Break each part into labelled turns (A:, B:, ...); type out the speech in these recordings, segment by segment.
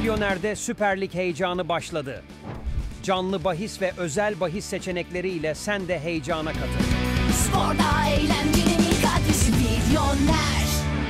A: Milyoner'de Süper Lig heyecanı başladı. Canlı bahis ve özel bahis seçenekleriyle sen de heyecana katıl.
B: Sporda eğlencenin ilk adresi Milyoner.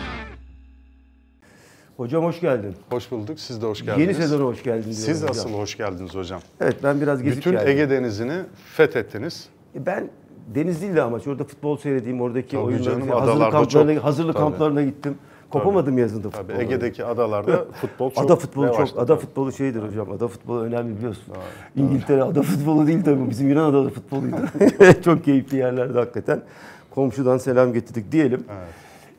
C: Hocam hoş geldin.
D: Hoş bulduk. Siz de hoş geldiniz.
C: Yeni sezona hoş geldiniz.
D: Siz
C: hocam.
D: asıl hoş geldiniz hocam.
C: Evet, ben biraz gezip
D: Bütün
C: geldim.
D: Ege Denizi'ni fethettiniz.
C: Ben deniz değil de amaç. Orada futbol seyredeyim. Oradaki
D: Tabii
C: oyunları,
D: canım,
C: hazırlık kamplarına gittim. Kopamadım yazında
D: Tabii
C: futbolu.
D: Ege'deki adalarda futbol çok
C: ada futbolu
D: revaçta.
C: çok. Ada futbolu şeydir hocam. Ada futbolu önemli biliyorsun. İngiltere ada futbolu değil tabii. Bizim Yunan ada futboluydu. Çok keyifli yerlerde hakikaten. Komşudan selam getirdik diyelim.
D: Evet.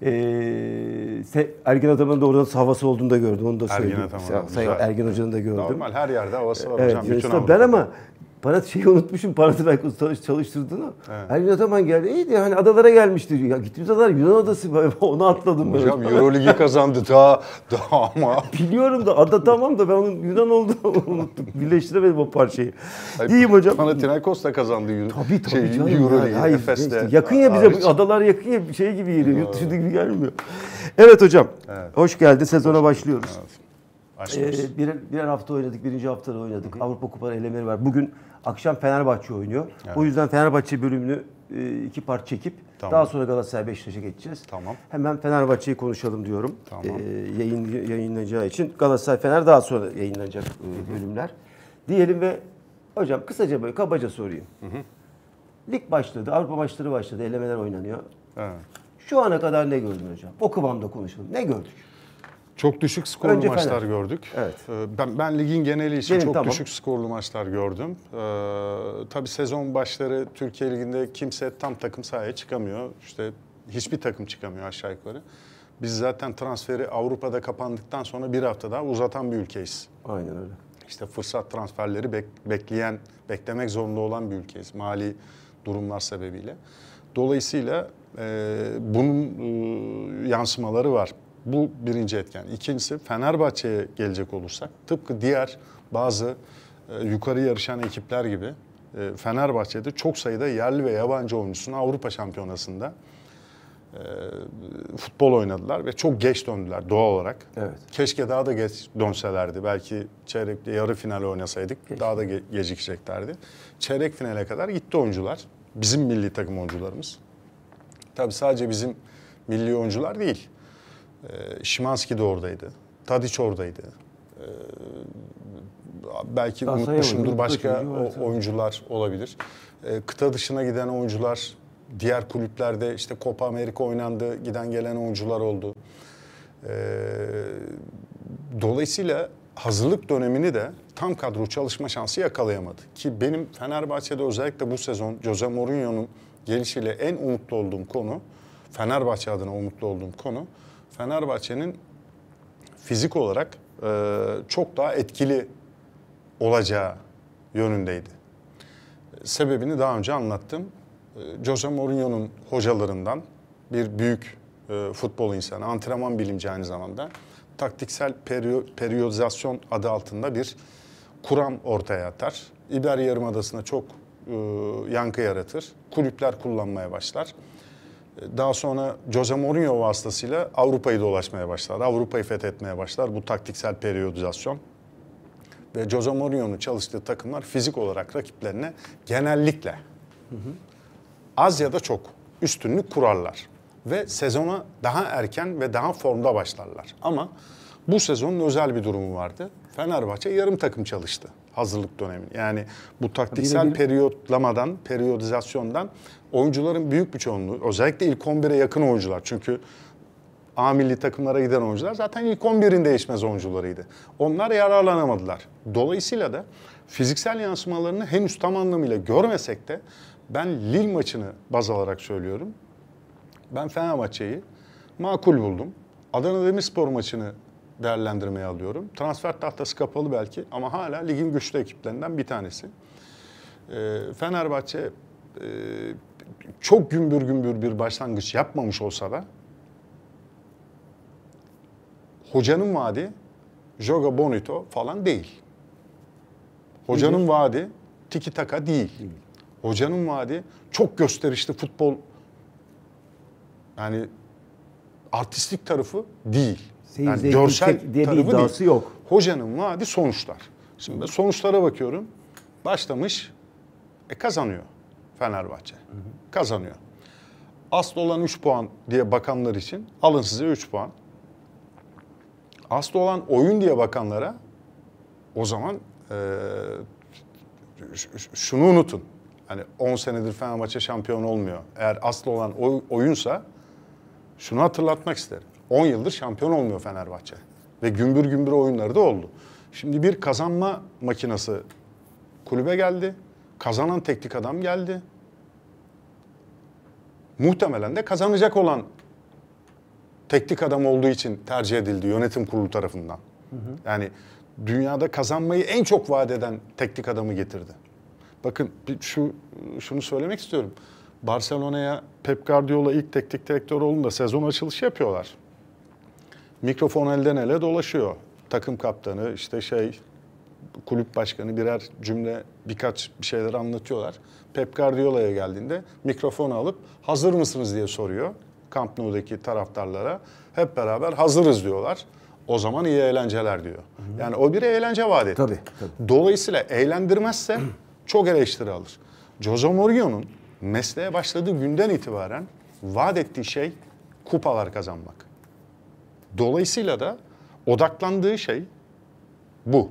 C: Ergin Ataman'ın da orada havası olduğunu da gördüm. Onu da söyleyeyim. Ergin Hoca'nın da gördüm.
D: Normal her yerde havası var
C: Evet,
D: hocam. Bütün
C: ben ama şeyi unutmuşum, Panathinaikos çalıştırdığını.
D: Evet.
C: Ergin Ataman geldi. İyiydi hani adalara gelmişti. Ya gittiğimiz adalar Yunan adası. Onu atladım ben.
D: hocam Euroligi kazandı daha ama.
C: Biliyorum da ada tamam da ben onun Yunan olduğunu unuttum. Birleştiremedim o parçayı. İyiyim hocam.
D: Panathinaikos da kazandı.
C: Tabii canım.
D: Euroligi,
C: Hayır,
D: Efes'te.
C: işte yakın ya bize,
D: hariç.
C: adalar yakın ya, şey gibi geliyor. Yurt dışı gibi gelmiyor. Evet hocam. Evet. Hoş geldin. Sezona başlıyoruz.
D: Evet.
C: Birer hafta oynadık. Birinci haftada oynadık. Avrupa Kupa elemeleri var. Bugün akşam Fenerbahçe oynuyor. Evet. O yüzden Fenerbahçe bölümünü iki part çekip daha sonra Galatasaray Beşiktaş'a geçeceğiz.
D: Tamam.
C: Hemen Fenerbahçe'yi konuşalım diyorum.
D: Tamam.
C: Yayınlanacağı için. Galatasaray Fener daha sonra yayınlanacak bölümler. Diyelim ve hocam kısaca böyle kabaca sorayım. Lig başladı. Avrupa maçları başladı. Elemeler oynanıyor.
D: Evet.
C: Şu ana kadar ne gördün hocam? O kıvamda konuşalım. Ne gördük?
D: Çok düşük skorlu
C: Önce
D: maçlar
C: Fener.
D: gördük.
C: Evet.
D: Ben ligin geneli için çok
C: tamam.
D: düşük skorlu maçlar gördüm. Tabii sezon başları Türkiye Ligi'nde kimse tam takım sahaya çıkamıyor. İşte hiçbir takım çıkamıyor aşağı yukarı. Biz zaten transferi Avrupa'da kapandıktan sonra bir hafta daha uzatan bir ülkeyiz.
C: Aynen öyle.
D: İşte fırsat transferleri beklemek zorunda olan bir ülkeyiz mali durumlar sebebiyle. Dolayısıyla bunun yansımaları var. Bu birinci etken. İkincisi Fenerbahçe'ye gelecek olursak tıpkı diğer bazı yukarı yarışan ekipler gibi Fenerbahçe'de çok sayıda yerli ve yabancı oyuncusunu Avrupa Şampiyonası'nda futbol oynadılar ve çok geç döndüler doğal olarak.
C: Evet.
D: Keşke daha da geç dönselerdi. Belki çeyrekte yarı final oynasaydık daha da gecikeceklerdi. Çeyrek finale kadar gitti oyuncular. Bizim milli takım oyuncularımız. Tabii sadece bizim milli oyuncular değil. Şimanski de oradaydı. Tadiç oradaydı. Belki unutmuşumdur başka oyuncular olabilir. Kıta dışına giden oyuncular, diğer kulüplerde işte Copa Amerika oynandı, giden gelen oyuncular oldu. Dolayısıyla hazırlık dönemini de tam kadro çalışma şansı yakalayamadı. Ki benim Fenerbahçe'de özellikle bu sezon Jose Mourinho'nun gelişiyle en umutlu olduğum konu, Fenerbahçe adına umutlu olduğum konu, Fenerbahçe'nin fizik olarak çok daha etkili olacağı yönündeydi. Sebebini daha önce anlattım. Jose Mourinho'nun hocalarından bir büyük futbol insanı, antrenman bilimci aynı zamanda taktiksel periyodizasyon adı altında bir kuram ortaya atar. İberya Yarımadası'na çok yankı yaratır. Kulüpler kullanmaya başlar. Daha sonra Jose Mourinho vasıtasıyla Avrupa'yı dolaşmaya başlar. Avrupa'yı fethetmeye başlar bu taktiksel periyodizasyon. Ve Jose Mourinho'nun çalıştığı takımlar fizik olarak rakiplerine genellikle az ya da çok üstünlük kurarlar. Ve sezona daha erken ve daha formda başlarlar. Ama bu sezonun özel bir durumu vardı. Fenerbahçe yarım takım çalıştı hazırlık dönemi. Yani bu taktiksel periyodizasyondan oyuncuların büyük bir çoğunluğu, özellikle ilk 11'e yakın oyuncular. Çünkü A milli takımlara giden oyuncular zaten ilk 11'in değişmez oyuncularıydı. Onlar yararlanamadılar. Dolayısıyla da fiziksel yansımalarını henüz tam anlamıyla görmesek de ben Lille maçını baz alarak söylüyorum. Ben Fenerbahçe'yi makul buldum. Adana Demirspor maçını değerlendirmeye alıyorum. Transfer tahtası kapalı belki ama hala ligin güçlü ekiplerinden bir tanesi. Fenerbahçe çok gümbür gümbür bir başlangıç yapmamış olsa da hocanın vaadi Joga Bonito falan değil. Hocanın vaadi tiki taka değil. Hocanın vaadi çok gösterişli futbol, yani artistik tarafı değil. Yani görsel
C: diye bir
D: tarafı
C: iddiası
D: değil.
C: yok.
D: hocanın vaadi sonuçlar. Şimdi ben sonuçlara bakıyorum. Başlamış, kazanıyor Fenerbahçe. Kazanıyor. Asıl olan 3 puan diye bakanlar için alın size 3 puan. Asıl olan oyun diye bakanlara o zaman şunu unutun. Hani 10 senedir Fenerbahçe şampiyon olmuyor. Eğer asıl olan oyunsa şunu hatırlatmak isterim. 10 yıldır şampiyon olmuyor Fenerbahçe. Ve gümbür gümbür oyunları da oldu. Şimdi bir kazanma makinesi kulübe geldi. Kazanan teknik adam geldi. Muhtemelen de kazanacak olan teknik adam olduğu için tercih edildi yönetim kurulu tarafından. Yani dünyada kazanmayı en çok vaat eden teknik adamı getirdi. Bakın şunu söylemek istiyorum. Barcelona'ya Pep Guardiola ilk teknik direktör olduğunda sezon açılışı yapıyorlar. Mikrofon elden ele dolaşıyor. Takım kaptanı, kulüp başkanı birer cümle, birkaç bir şeyler anlatıyorlar. Pep Guardiola'ya geldiğinde mikrofonu alıp hazır mısınız diye soruyor Camp Nou'daki taraftarlara. Hep beraber hazırız diyorlar. O zaman iyi eğlenceler diyor. Yani o bir eğlence vaat etti.
C: Tabii.
D: Dolayısıyla eğlendirmezse çok eleştiri alır. Jose Mourinho'nun mesleğe başladığı günden itibaren vaat ettiği şey kupalar kazanmak. Dolayısıyla da odaklandığı şey bu.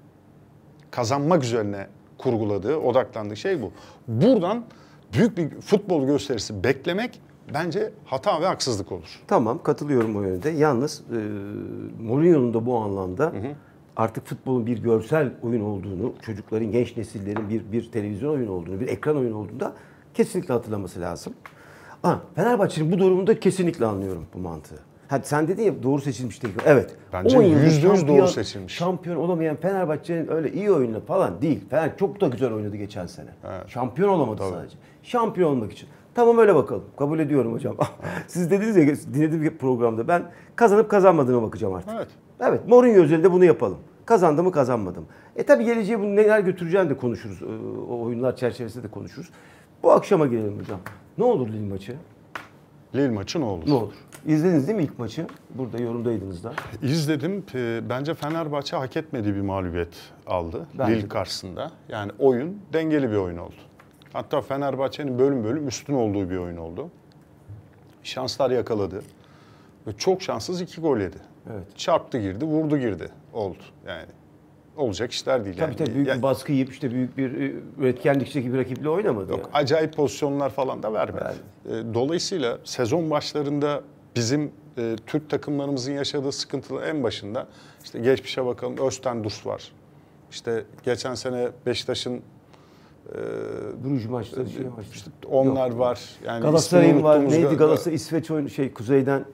D: Kazanmak üzerine kurguladığı, odaklandığı şey bu. Buradan büyük bir futbol gösterisi beklemek bence hata ve haksızlık olur.
C: Tamam, katılıyorum o yönde. Yalnız Mourinho'nun da bu anlamda artık futbolun bir görsel oyun olduğunu, çocukların, genç nesillerin bir televizyon oyunu olduğunu, bir ekran oyunu olduğunu da kesinlikle hatırlaması lazım. Fenerbahçe'nin bu durumunda kesinlikle anlıyorum bu mantığı. Hadi sen dedin ya doğru seçilmiş değil. Evet.
D: Bence
C: 10 yıldır
D: %100 doğru seçilmiş.
C: Şampiyon olamayan Fenerbahçe'nin öyle iyi oyunu falan değil. Fener çok da güzel oynadı geçen sene. Evet. Şampiyon olamadı sadece. Şampiyon olmak için. Tamam, öyle bakalım. Kabul ediyorum hocam. Siz dediniz ya, dinlediğim programda, ben kazanıp kazanmadığıma bakacağım artık.
D: Evet.
C: Evet, Mourinho özelinde bunu yapalım. Kazandı mı, kazanmadı mı? Tabii geleceğe bunu neler götüreceğini de konuşuruz. O oyunlar çerçevesinde de konuşuruz. Bu akşama gelelim hocam. Ne olur Lille maçı?
D: Lille maçı ne olur?
C: Ne olur? İzlediniz değil mi ilk maçı? Burada yorumdaydınız da.
D: İzledim. Bence Fenerbahçe hak etmediği bir mağlubiyet aldı
C: Bence
D: Lille karşısında. Yani oyun dengeli bir oyun oldu. Hatta Fenerbahçe'nin bölüm bölüm üstün olduğu bir oyun oldu. Şanslar yakaladı. Ve çok şanssız 2 gol yedi.
C: Evet.
D: Çarptı girdi, vurdu girdi. Oldu yani. Olacak işler değil.
C: Tabii büyük bir baskı yiyip büyük bir üretkenlikteki bir rakiple oynamadı.
D: Yok, acayip pozisyonlar falan da vermedi. Dolayısıyla sezon başlarında bizim Türk takımlarımızın yaşadığı sıkıntıların en başında geçmişe bakalım, Öztendus var. Geçen sene Beşiktaş'ın
C: Bruges maçları,
D: onlar var. Yani
C: Galatasaray'ın var. Neydi Galatasaray İsveç oyunu kuzeyden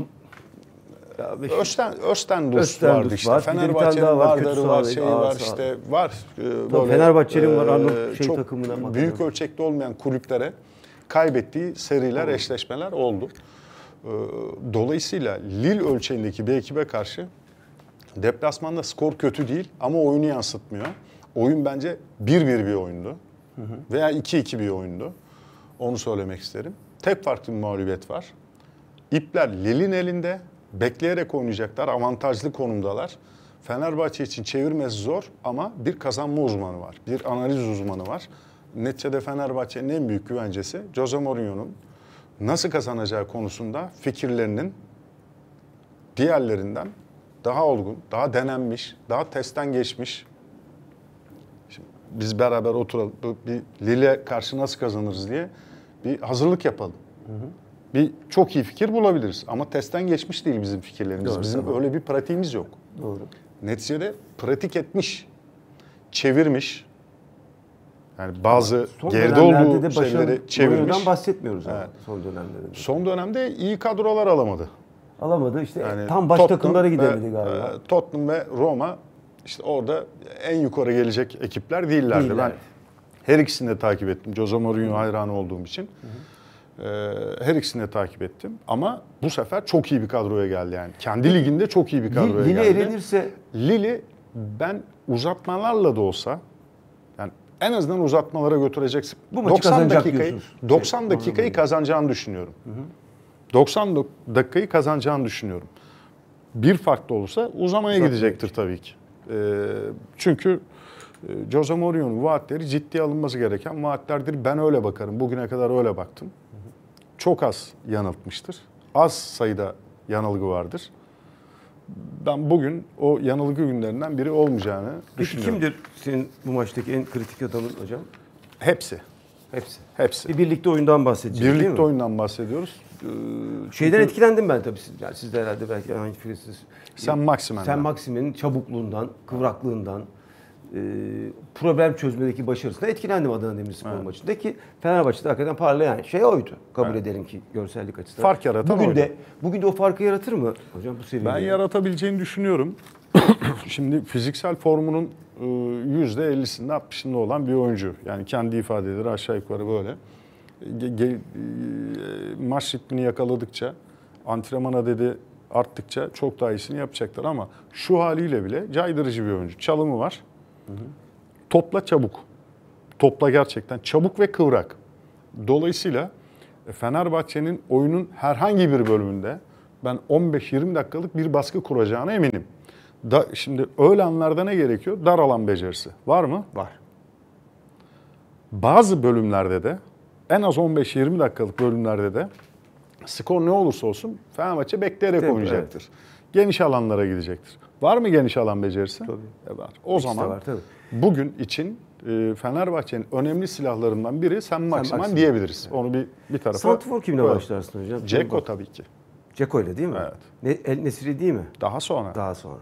D: Öztendus vardı işte. Fenerbahçe'nin Vardar'ı var, var. Böyle
C: Fenerbahçe'nin var, Arnavut
D: çok
C: takımına.
D: Büyük ölçekte olmayan kulüplere kaybettiği seriler, eşleşmeler oldu. Dolayısıyla Lille ölçeğindeki bir ekibe karşı deplasmanda skor kötü değil ama oyunu yansıtmıyor. Oyun bence 1-1 bir oyundu. Veya 2-2 bir oyundu. Onu söylemek isterim. Tek farklı bir mağlubiyet var. İpler Lille'in elinde. Bekleyerek oynayacaklar. Avantajlı konumdalar. Fenerbahçe için çevirmesi zor ama bir kazanma uzmanı var. Bir analiz uzmanı var. Neticede Fenerbahçe'nin en büyük güvencesi Jose Mourinho'nun nasıl kazanacağı konusunda fikirlerinin diğerlerinden daha olgun, daha denenmiş, daha testten geçmiş. Şimdi biz beraber oturalım, bir Lille'e karşı nasıl kazanırız diye bir hazırlık yapalım. Bir çok iyi fikir bulabiliriz ama testten geçmiş değil bizim fikirlerimiz.
C: Doğru,
D: bizim öyle bir pratiğimiz yok.
C: Doğru.
D: Neticede pratik etmiş, çevirmiş. Yani bazı geride olduğu şeyleri çevirmiş.
C: Mourinho'dan bahsetmiyoruz
D: evet.
C: Son dönemlerinde.
D: Son dönemde iyi kadrolar alamadı.
C: Alamadı tam baş takımlara gidemedi galiba.
D: Tottenham ve Roma orada en yukarı gelecek ekipler değillerdi. Ben her ikisini de takip ettim. Jose Mourinho hayranı olduğum için. Her ikisini de takip ettim. Ama bu sefer çok iyi bir kadroya geldi yani. Kendi liginde çok iyi bir kadroya geldi.
C: Lille elenirse...
D: Lille ben uzatmalarla da olsa yani en azından uzatmalara götüreceksin.
C: Bu maçı kazanacak diyorsunuz.
D: 90 dakikayı kazanacağını düşünüyorum. 90 dakikayı kazanacağını düşünüyorum. bir farklı olursa uzamaya gidecektir tabii ki. Çünkü Jose Mourinho'nun vaatleri ciddiye alınması gereken vaatlerdir. Ben öyle bakarım. Bugüne kadar öyle baktım. Çok az yanıltmıştır. Az sayıda yanılgı vardır. Ben bugün o yanılgı günlerinden biri olmayacağını
C: Peki
D: düşünüyorum.
C: kimdir senin bu maçtaki en kritik adamın hocam?
D: Hepsi.
C: Hepsi.
D: Hepsi.
C: Bir birlikte oyundan bahsedeceğiz değil
D: Birlikte
C: mi?
D: oyundan bahsediyoruz.
C: Şeyden etkilendim ben tabii. Yani siz de herhalde belki aynı fikirsiniz.
D: Sen Maximen'den.
C: Sen Maximen'in çabukluğundan, kıvraklığından, problem çözmedeki başarısına etkilendim Adana Demirspor maçında ki Fenerbahçe'de hakikaten parlayan şey oydu. Kabul edelim ki görsellik açısından.
D: Fark yaratan oydu.
C: Bugün de o farkı yaratır mı hocam bu seviyede?
D: Ben yaratabileceğini düşünüyorum. Şimdi fiziksel formunun %50'sinde 60'ında olan bir oyuncu. Yani kendi ifadeleri aşağı yukarı böyle. Maç ritmini yakaladıkça, antrenman adedi arttıkça çok daha iyisini yapacaklar ama şu haliyle bile caydırıcı bir oyuncu. Çalımı var. Topla çabuk. Topla gerçekten çabuk ve kıvrak. Dolayısıyla Fenerbahçe'nin oyunun herhangi bir bölümünde ben 15-20 dakikalık bir baskı kuracağına eminim. Şimdi öyle anlarda ne gerekiyor? Dar alan becerisi. Var mı?
C: Var.
D: Bazı bölümlerde de en az 15-20 dakikalık bölümlerde de skor ne olursa olsun Fenerbahçe bekleyerek
C: Tabii,
D: oynayacaktır. Geniş alanlara gidecektir. Var mı geniş alan becerisi?
C: Tabii.
D: Var. O
C: İkisi de
D: zaman
C: var, tabii.
D: bugün için Fenerbahçe'nin önemli silahlarından biri Sen Maximen diyebiliriz. Onu bir tarafa
C: Santrfor kimle
D: koyalım.
C: başlarsın hocam?
D: Dzeko tabii ki.
C: Dzeko ile değil mi?
D: Evet.
C: El Nesiri değil mi?
D: Daha sonra.
C: Daha sonra.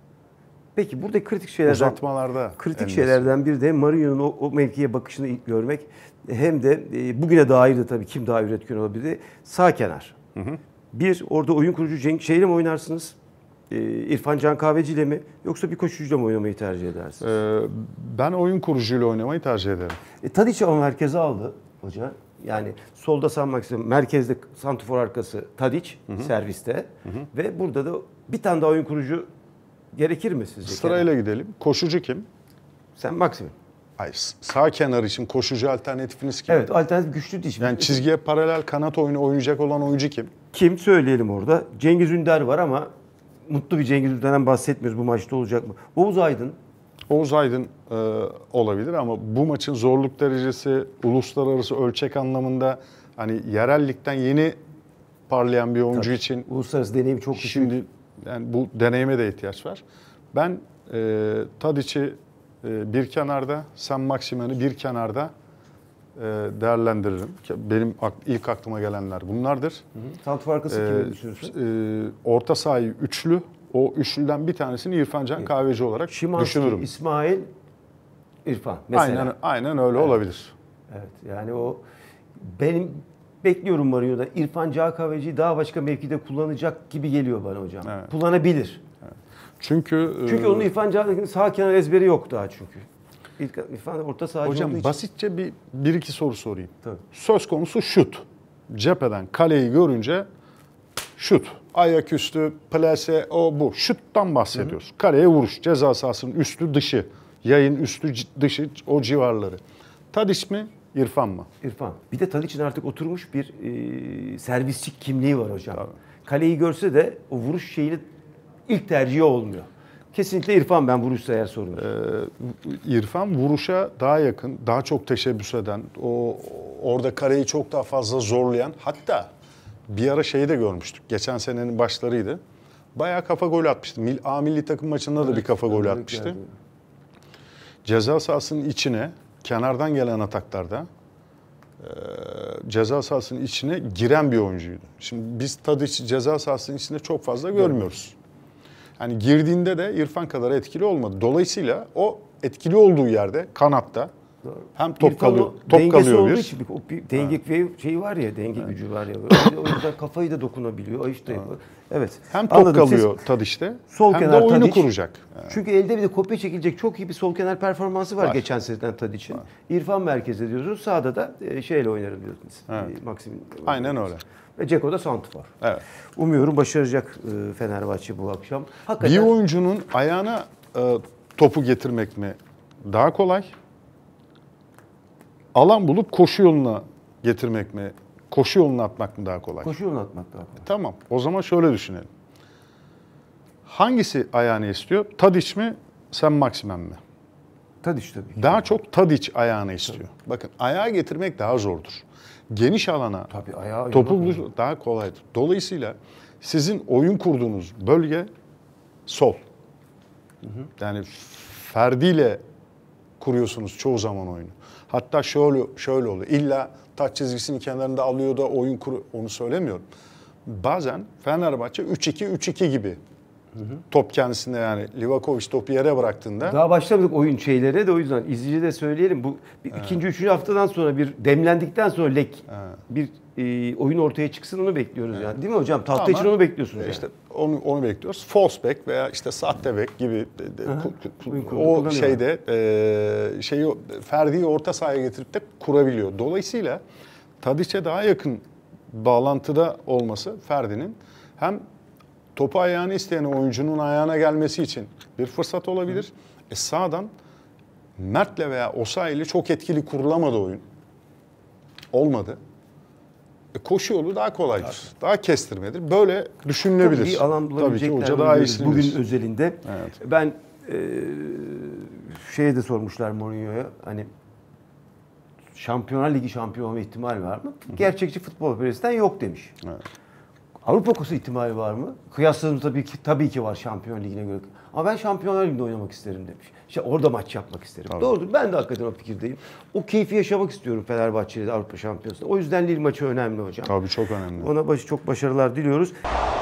C: Peki burada kritik şeylerden
D: Uzatmalarda.
C: kritik
D: en iyisi.
C: şeylerden biri de Mourinho'nun o mevkiye bakışını ilk görmek. Hem de bugüne dair de tabii kim daha üretken olabilir? Sağ kenar. Bir, orada oyun kurucu Cenk şeyle mi oynarsınız? İrfan Can Kahveci ile mi? Yoksa bir koşucuyla mı oynamayı tercih edersiniz?
D: Ben oyun kurucuyla oynamayı tercih ederim.
C: Tadiç'i ama merkeze aldı hoca. Yani solda San Maxim, merkezde santrfor arkası Tadiç serviste. Ve burada da bir tane daha oyun kurucu gerekir mi sizce?
D: Sırayla gidelim. Koşucu kim?
C: Sen Maxim.
D: Hayır. Sağ kenar için koşucu alternatifiniz kim?
C: Evet, alternatif güçlü diş.
D: Yani çizgiye paralel kanat oyunu oynayacak olan oyuncu kim?
C: Kim söyleyelim orada? Cengiz Ünder var ama mutlu bir Cengiz Ünder'den bahsetmiyoruz. Bu maçta olacak mı? Oğuz Aydın.
D: Oğuz Aydın olabilir ama bu maçın zorluk derecesi uluslararası ölçek anlamında hani yerellikten yeni parlayan bir oyuncu için
C: Uluslararası deneyim çok düşük.
D: şimdi yani bu deneyime de ihtiyaç var. Ben Tadiç'i bir kenarda, Sen Maximen'i bir kenarda değerlendiririm. Benim ilk aklıma gelenler bunlardır.
C: Santrfor arkası kimi düşünürsün?
D: Orta sahayı üçlü. O üçlüden bir tanesini İrfan Can Kahveci olarak
C: Şimanski,
D: düşünürüm.
C: İsmail, İrfan mesela.
D: Aynen öyle olabilir.
C: Evet, yani o benim bekliyorum Mourinho'da. İrfan Can Kahveci'yi daha başka mevkide kullanacak gibi geliyor bana hocam.
D: Evet.
C: Kullanabilir.
D: Çünkü
C: Çünkü onun İrfan Can'ın sağ kenar ezberi yok daha çünkü. İrfan orta sahacı olduğu
D: hocam
C: için.
D: basitçe bir iki soru sorayım.
C: Tabii.
D: Söz konusu şut. Cepheden kaleyi görünce şut. Ayaküstü, plase, o bu. Şuttan bahsediyoruz. Kaleye vuruş. Ceza sahasının üstü dışı. Yayın üstü dışı o civarları. Tadiç mi? İrfan mı?
C: İrfan. Bir de Tadiç'in artık oturmuş bir servisçi kimliği var hocam. Kaleyi görse de o vuruş şeyini ilk tercihi olmuyor. Kesinlikle İrfan ben vuruşsa eğer sorun.
D: İrfan vuruşa daha yakın, daha çok teşebbüs eden, orada kareyi çok daha fazla zorlayan, hatta bir ara şeyi de görmüştük. Geçen senenin başlarıydı. Bayağı kafa golü atmıştı. A milli takım maçında da bir kafa golü atmıştı.
C: Yani.
D: Ceza sahasının içine, kenardan gelen ataklarda ceza sahasının içine giren bir oyuncuydu. Şimdi biz Tadiç ceza sahasının içinde çok fazla görmüyoruz. Yani girdiğinde de İrfan kadar etkili olmadı. Dolayısıyla o etkili olduğu yerde kanatta hem top kalıyor,
C: dengesi olduğu
D: bir.
C: için bir denge şeyi var ya, denge gücü var ya. O yüzden kafayı da dokunabiliyor. İşte evet.
D: Hem top
C: Anladım.
D: kalıyor Tadiç'te
C: sol
D: hem
C: kenar
D: de oyunu
C: Tadiç.
D: kuracak.
C: Çünkü elde bir de kopya çekilecek çok iyi bir sol kenar performansı var geçen seneden Tadiç'in. İrfan merkezde diyorsunuz. Sağda da şeyle oynarım diyorsunuz. Maxim'in.
D: Aynen öyle.
C: Ve Dzeko da santrfor.
D: Evet.
C: Umuyorum başaracak Fenerbahçe bu akşam. Hakikaten
D: Bir oyuncunun ayağına topu getirmek mi daha kolay? Alan bulup koşu yoluna getirmek mi? Koşu yoluna atmak mı daha kolay?
C: koşu yolunu atmak daha kolay.
D: Tamam. O zaman şöyle düşünelim. Hangisi ayağını istiyor? Tadic mi, Sen Maximen mi?
C: Tadic tabii.
D: Daha çok Tadic ayağını istiyor. Bakın ayağa getirmek daha zordur. Geniş alana
C: Tabii, ayağı
D: topu
C: oynamak
D: buluş daha kolaydır. Dolayısıyla sizin oyun kurduğunuz bölge sol. Yani Ferdi'yle kuruyorsunuz çoğu zaman oyunu. Hatta şöyle oluyor. İlla taç çizgisinin kenarında alıyor da oyun onu söylemiyorum. Bazen Fenerbahçe 3-2-3-2 gibi. Top kendisinde yani Livakovic topu yere bıraktığında
C: Daha başlamadık oyun şeylere de o yüzden izleyici de söyleyelim. Bu ikinci, üçüncü haftadan sonra bir demlendikten sonra bir oyun ortaya çıksın onu bekliyoruz yani. Değil mi hocam? Tahta için onu bekliyorsunuz.
D: İşte onu bekliyoruz. False back veya işte sahte back gibi o
C: kullanıyor.
D: şeyde şeyi Ferdi'yi orta sahaya getirip de kurabiliyor. Dolayısıyla Tadic'e daha yakın bağlantıda olması Ferdi'nin hem topu ayağını isteyen oyuncunun ayağına gelmesi için bir fırsat olabilir. Sağdan Mert'le veya Osayi'yle çok etkili kurulamadı oyun. Olmadı. Koşu yolu daha kolaydır. Daha kestirmedir. Böyle düşünülebilir.
C: Bir alan
D: Tabii ki
C: bulabilecekler
D: hoca daha iyisini
C: bugün
D: bilir.
C: özelinde.
D: Evet.
C: Ben şeye de sormuşlar Mourinho'ya hani Şampiyonlar Ligi şampiyon olma ihtimali var mı? Gerçekçi futbol perestiden yok demiş.
D: Evet.
C: Avrupa Kupası ihtimali var mı? Kıyasladığım tabii ki var Şampiyon Ligi'ne göre. Ama ben Şampiyonlar Ligi'nde oynamak isterim demiş. İşte orada maç yapmak isterim.
D: Tabii.
C: Doğrudur. Ben de hakikaten o fikirdeyim. O keyfi yaşamak istiyorum Fenerbahçe'de Avrupa Şampiyonası'nda. O yüzden Lille maçı önemli hocam.
D: Tabii çok önemli.
C: Ona çok başarılar diliyoruz.